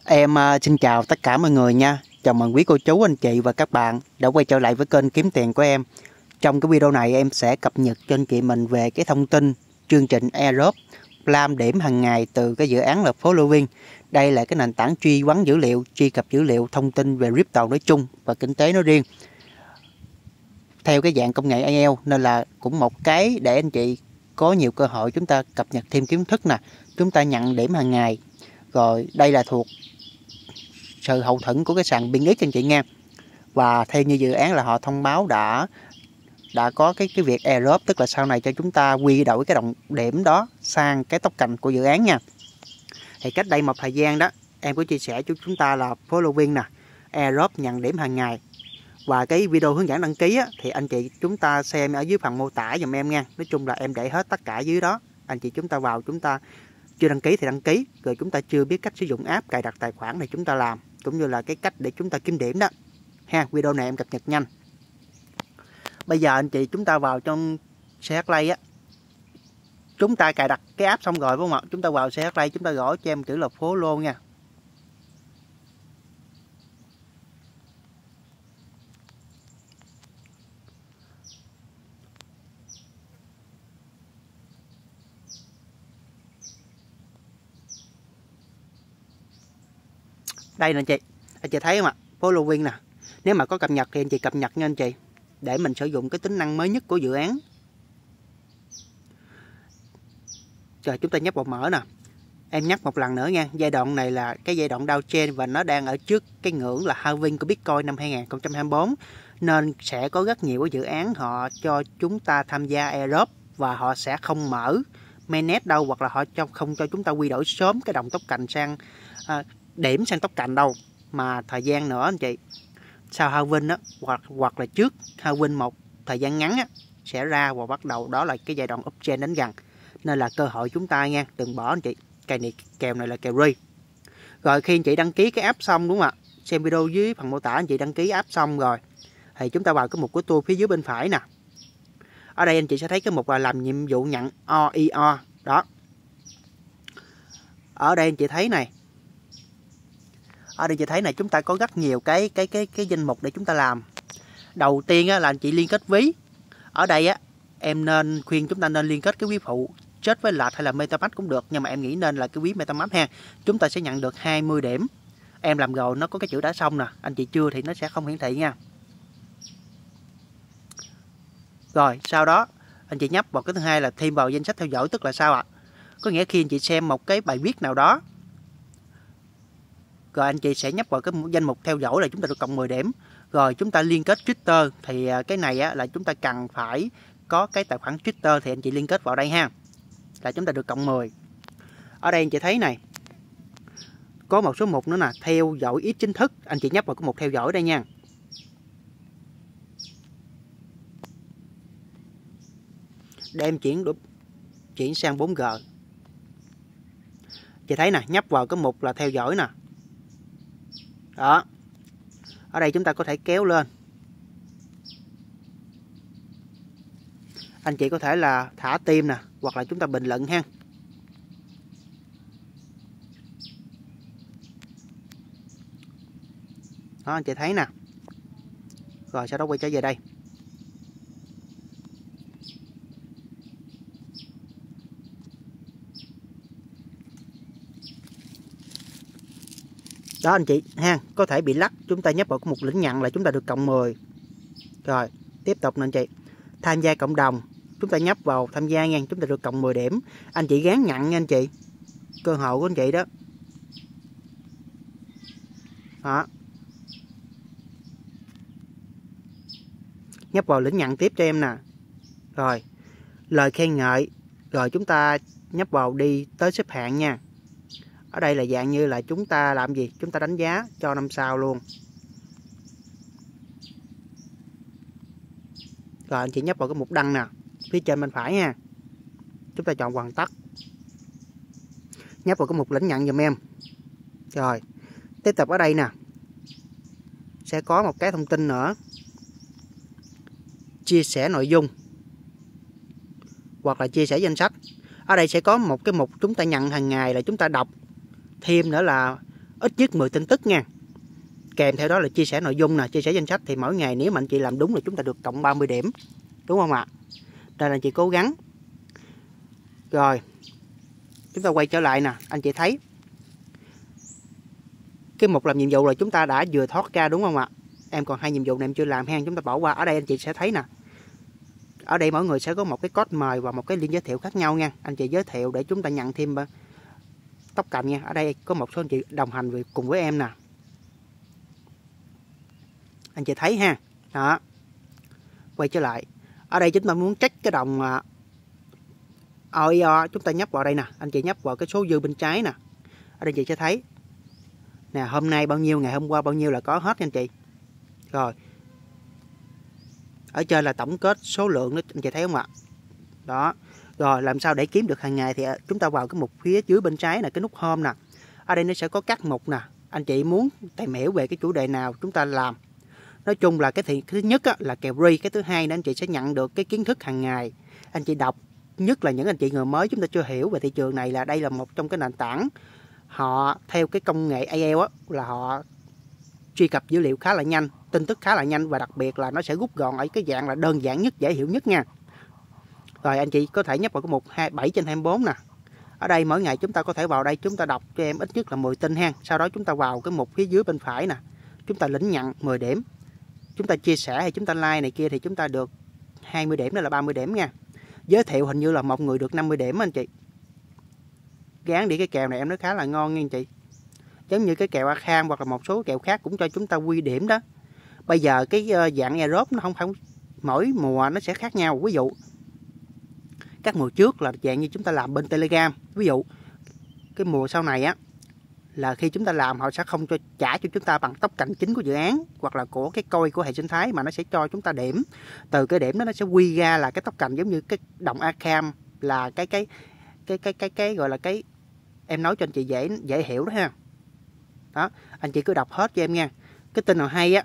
Xin chào tất cả mọi người nha. Chào mừng quý cô chú, anh chị và các bạn đã quay trở lại với kênh Kiếm Tiền của em. Trong cái video này em sẽ cập nhật cho anh chị mình về cái thông tin chương trình airdrop farm điểm hàng ngày từ cái dự án là Following. Đây là cái nền tảng truy vấn dữ liệu, truy cập dữ liệu thông tin về crypto nói chung và kinh tế nói riêng. Theo cái dạng công nghệ AI nên là cũng một cái để anh chị có nhiều cơ hội chúng ta cập nhật thêm kiến thức nè, chúng ta nhận điểm hàng ngày. Rồi đây là thuộc sự hậu thuẫn của cái sàn BinX anh chị nghe. Và theo như dự án là họ thông báo đã có cái việc airdrop, tức là sau này cho chúng ta quy đổi cái đồng điểm đó sang cái token của dự án nha. Thì cách đây một thời gian đó em có chia sẻ cho chúng ta là Following nè, airdrop nhận điểm hàng ngày. Và cái video hướng dẫn đăng ký á, thì anh chị chúng ta xem ở dưới phần mô tả giùm em nha. Nói chung là em để hết tất cả dưới đó. Anh chị chúng ta vào, chúng ta chưa đăng ký thì đăng ký, rồi chúng ta chưa biết cách sử dụng app cài đặt tài khoản thì chúng ta làm, cũng như là cái cách để chúng ta kiếm điểm đó ha. Video này em cập nhật nhanh. Bây giờ anh chị chúng ta vào trong CH Play á, chúng ta cài đặt cái app xong rồi đúng không ạ? Chúng ta vào CH Play, chúng ta gõ cho em chữ là follow nha. Đây nè anh chị thấy không ạ? Following nè. Nếu mà có cập nhật thì anh chị cập nhật nha anh chị, để mình sử dụng cái tính năng mới nhất của dự án. Rồi chúng ta nhấp vào mở nè. Em nhắc một lần nữa nha, giai đoạn này là cái giai đoạn downtrend và nó đang ở trước cái ngưỡng là halving của Bitcoin năm 2024, nên sẽ có rất nhiều cái dự án họ cho chúng ta tham gia airdrop và họ sẽ không mở mainnet đâu, hoặc là họ không cho chúng ta quy đổi sớm cái đồng token sang điểm sang token đâu, mà thời gian nữa anh chị sau halving á, hoặc là trước halving một thời gian ngắn á, sẽ ra và bắt đầu đó là cái giai đoạn uptrend đến gần, nên là cơ hội chúng ta nha, đừng bỏ anh chị. Kèo này là kèo ri. Rồi khi anh chị đăng ký cái app xong đúng không ạ, xem video dưới phần mô tả, anh chị đăng ký app xong rồi thì chúng ta vào cái mục của tour phía dưới bên phải nè. Ở đây anh chị sẽ thấy cái mục là làm nhiệm vụ nhận OEO đó. Ở đây anh chị thấy này, chúng ta có rất nhiều cái danh mục để chúng ta làm. Đầu tiên á, là anh chị liên kết ví. Ở đây á, em nên khuyên chúng ta nên liên kết cái ví phụ chết với lạch hay là MetaMask cũng được, nhưng mà em nghĩ nên là cái ví MetaMask ha. Chúng ta sẽ nhận được 20 điểm. Em làm rồi nó có cái chữ đã xong nè, anh chị chưa thì nó sẽ không hiển thị nha. Rồi sau đó anh chị nhấp vào cái thứ hai là thêm vào danh sách theo dõi, tức là sao ạ? Có nghĩa khi anh chị xem một cái bài viết nào đó, rồi anh chị sẽ nhấp vào cái danh mục theo dõi là chúng ta được cộng 10 điểm. Rồi chúng ta liên kết Twitter thì cái này á, là chúng ta cần phải có cái tài khoản Twitter thì anh chị liên kết vào đây ha, là chúng ta được cộng 10. Ở đây anh chị thấy này, có một số mục nữa nè, theo dõi ít chính thức, anh chị nhấp vào cái mục theo dõi đây nha. Để em chuyển sang 4G. Chị thấy nè, nhấp vào cái mục là theo dõi nè. Đó. Ở đây chúng ta có thể kéo lên. Anh chị có thể là thả tim nè, hoặc là chúng ta bình luận ha. Đó anh chị thấy nè. Rồi sau đó quay trở về đây. Đó anh chị ha, có thể bị lắc, chúng ta nhấp vào cái mục lĩnh nhận là chúng ta được cộng 10. Rồi, tiếp tục nè anh chị. Tham gia cộng đồng, chúng ta nhấp vào tham gia nha, chúng ta được cộng 10 điểm. Anh chị gán nhận nha anh chị. Cơ hội của anh chị đó. Đó. Nhấp vào lĩnh nhận tiếp cho em nè. Rồi, lời khen ngợi. Rồi chúng ta nhấp vào đi tới xếp hạng nha. Ở đây là dạng như là chúng ta làm gì? Chúng ta đánh giá cho 5 sao luôn. Rồi anh chị nhấp vào cái mục đăng nè, phía trên bên phải nha. Chúng ta chọn hoàn tất. Nhấp vào cái mục lĩnh nhận giùm em. Rồi, tiếp tục ở đây nè, sẽ có một cái thông tin nữa. Chia sẻ nội dung hoặc là chia sẻ danh sách. Ở đây sẽ có một cái mục chúng ta nhận hàng ngày là chúng ta đọc. Thêm nữa là ít nhất 10 tin tức nha. Kèm theo đó là chia sẻ nội dung nè, chia sẻ danh sách, thì mỗi ngày nếu mà anh chị làm đúng là chúng ta được cộng 30 điểm. Đúng không ạ? Đây là anh chị cố gắng. Rồi, chúng ta quay trở lại nè, anh chị thấy cái mục làm nhiệm vụ là chúng ta đã vừa thoát ra đúng không ạ? Em còn 2 nhiệm vụ này em chưa làm ha, chúng ta bỏ qua. Ở đây anh chị sẽ thấy nè. Ở đây mỗi người sẽ có một cái code mời và một cái link giới thiệu khác nhau nha. Anh chị giới thiệu để chúng ta nhận thêm tóc cạnh nha. Ở đây có một số anh chị đồng hành cùng với em nè. Anh chị thấy ha. Đó. Quay trở lại. Ở đây chúng ta muốn check cái đồng OIO, chúng ta nhấp vào đây nè. Anh chị nhấp vào cái số dư bên trái nè. Ở đây chị sẽ thấy nè, hôm nay bao nhiêu, ngày hôm qua bao nhiêu là có hết nha anh chị. Rồi. Ở trên là tổng kết số lượng đó, anh chị thấy không ạ? Đó. Rồi làm sao để kiếm được hàng ngày thì chúng ta vào cái mục phía dưới bên trái là cái nút home nè. Ở đây nó sẽ có các mục nè. Anh chị muốn tìm hiểu về cái chủ đề nào chúng ta làm. Nói chung là cái thứ nhất á, là kèo free, cái thứ hai là anh chị sẽ nhận được cái kiến thức hàng ngày. Anh chị đọc, nhất là những anh chị người mới chúng ta chưa hiểu về thị trường này, là đây là một trong cái nền tảng họ theo cái công nghệ AI á, là họ truy cập dữ liệu khá là nhanh, tin tức khá là nhanh, và đặc biệt là nó sẽ rút gọn ở cái dạng là đơn giản nhất, dễ hiểu nhất nha. Rồi anh chị có thể nhấp vào cái mục 7/24 nè. Ở đây mỗi ngày chúng ta có thể vào đây chúng ta đọc cho em ít nhất là 10 tin ha. Sau đó chúng ta vào cái mục phía dưới bên phải nè. Chúng ta lĩnh nhận 10 điểm. Chúng ta chia sẻ hay chúng ta like này kia thì chúng ta được 20 điểm, đó là 30 điểm nha. Giới thiệu hình như là một người được 50 điểm anh chị. Gán đi, cái kèo này em nói khá là ngon nha anh chị. Giống như cái kèo Arkham hoặc là một số kèo khác cũng cho chúng ta quy điểm đó. Bây giờ cái dạng airdrop nó không phải mỗi mùa nó sẽ khác nhau. Ví dụ các mùa trước là dạng như chúng ta làm bên Telegram. Ví dụ cái mùa sau này á là khi chúng ta làm họ sẽ không trả cho chúng ta bằng tốc cạnh chính của dự án hoặc là của cái coin của hệ sinh thái, mà nó sẽ cho chúng ta điểm. Từ cái điểm đó nó sẽ quy ra là cái tốc cạnh, giống như cái đồng Arkham là cái gọi là cái, em nói cho anh chị dễ hiểu đó ha. Đó, anh chị cứ đọc hết cho em nha. Cái tin nào hay á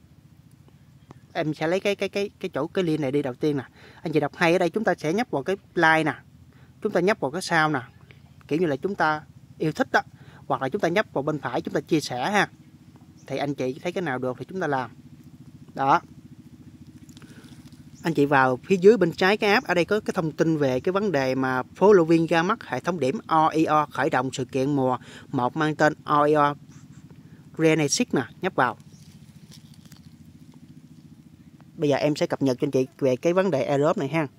em sẽ lấy cái chỗ cái link này đi đầu tiên nè. Anh chị đọc hay ở đây chúng ta sẽ nhấp vào cái like nè. Chúng ta nhấp vào cái sao nè. Kiểu như là chúng ta yêu thích đó. Hoặc là chúng ta nhấp vào bên phải chúng ta chia sẻ ha. Thì anh chị thấy cái nào được thì chúng ta làm. Đó. Anh chị vào phía dưới bên trái cái app, ở đây có cái thông tin về cái vấn đề mà following ra mắt hệ thống điểm OIO khởi động sự kiện mùa 1 mang tên OIO Renesis nè, nhấp vào. Bây giờ em sẽ cập nhật cho anh chị về cái vấn đề airdrop này ha.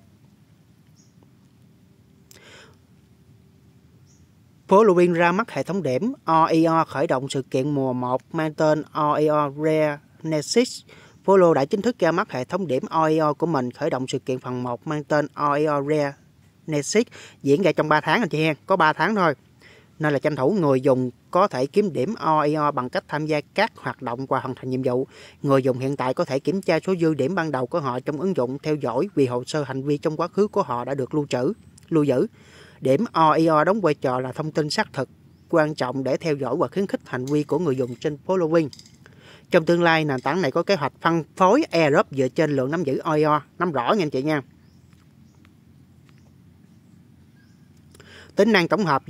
Following ra mắt hệ thống điểm OIO khởi động sự kiện mùa 1 mang tên OIO Renesis. Follow đã chính thức ra mắt hệ thống điểm OIO của mình, khởi động sự kiện phần 1 mang tên OIO Renesis, diễn ra trong 3 tháng anh chị hen, có 3 tháng thôi. Nên là tranh thủ người dùng có thể kiếm điểm OIO bằng cách tham gia các hoạt động và hoàn thành nhiệm vụ. Người dùng hiện tại có thể kiểm tra số dư điểm ban đầu của họ trong ứng dụng, theo dõi vì hồ sơ hành vi trong quá khứ của họ đã được lưu giữ. Điểm OIO đóng vai trò là thông tin xác thực quan trọng để theo dõi và khuyến khích hành vi của người dùng trên following. Trong tương lai, nền tảng này có kế hoạch phân phối airdrop dựa trên lượng nắm giữ OIO. Nắm rõ nha anh chị nha. Tính năng tổng hợp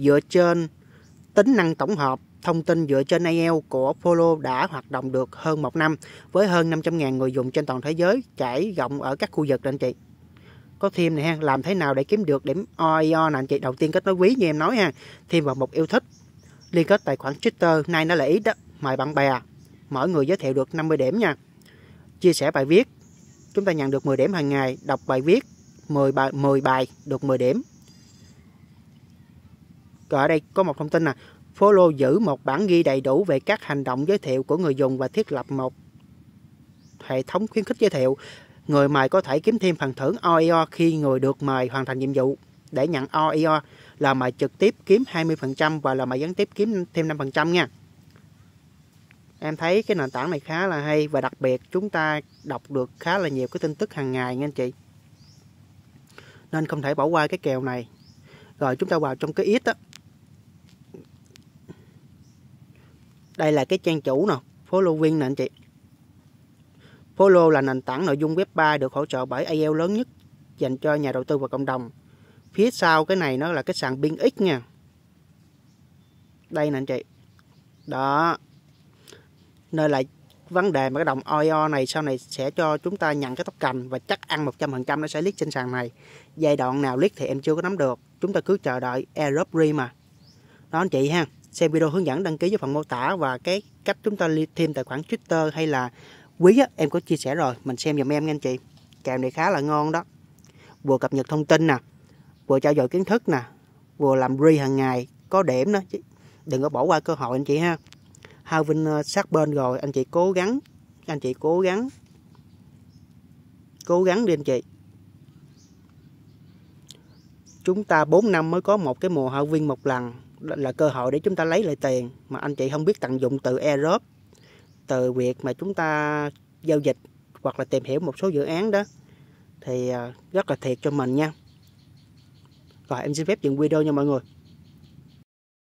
thông tin dựa trên AI của Follow đã hoạt động được hơn 1 năm với hơn 500.000 người dùng trên toàn thế giới, trải rộng ở các khu vực anh chị. Có thêm này ha, làm thế nào để kiếm được điểm OIO nè anh chị. Đầu tiên kết nối ví như em nói ha, thêm vào một yêu thích, liên kết tài khoản Twitter, nay nó là ít đó, mời bạn bè, mỗi người giới thiệu được 50 điểm nha. Chia sẻ bài viết, chúng ta nhận được 10 điểm hàng ngày. Đọc bài viết 10 bài được 10 điểm. Rồi ở đây có một thông tin nè, Follow giữ một bản ghi đầy đủ về các hành động giới thiệu của người dùng và thiết lập một hệ thống khuyến khích giới thiệu. Người mời có thể kiếm thêm phần thưởng OIO khi người được mời hoàn thành nhiệm vụ. Để nhận OIO, là mời trực tiếp kiếm 20% và là mời gián tiếp kiếm thêm 5% nha. Em thấy cái nền tảng này khá là hay, và đặc biệt chúng ta đọc được khá là nhiều cái tin tức hàng ngày nha anh chị. Nên không thể bỏ qua cái kèo này. Rồi chúng ta vào trong cái ít á. Đây là cái trang chủ nè, Following nè anh chị. Follow là nền tảng nội dung web 3 được hỗ trợ bởi AI lớn nhất dành cho nhà đầu tư và cộng đồng. Phía sau cái này nó là cái sàn BingX nha. Đây nè anh chị. Đó, nên là vấn đề mà cái đồng OIO này sau này sẽ cho chúng ta nhận cái tóc cành và chắc ăn 100% nó sẽ lít trên sàn này. Giai đoạn nào lít thì em chưa có nắm được, chúng ta cứ chờ đợi airdrop free mà. Đó anh chị ha, xem video hướng dẫn đăng ký với phần mô tả và cái cách chúng ta thêm tài khoản Twitter hay là quý á, em có chia sẻ rồi, mình xem giùm em nha anh chị. Kèo này khá là ngon đó, vừa cập nhật thông tin nè, vừa trao dồi kiến thức nè, vừa làm re hàng ngày, có điểm đó, đừng có bỏ qua cơ hội anh chị ha. Halving sát bên rồi, anh chị cố gắng, cố gắng đi anh chị. Chúng ta 4 năm mới có một cái mùa halving một lần, là cơ hội để chúng ta lấy lại tiền mà anh chị không biết tận dụng từ airdrop, từ việc mà chúng ta giao dịch hoặc là tìm hiểu một số dự án đó thì rất là thiệt cho mình nha. Rồi em xin phép dừng video nha mọi người.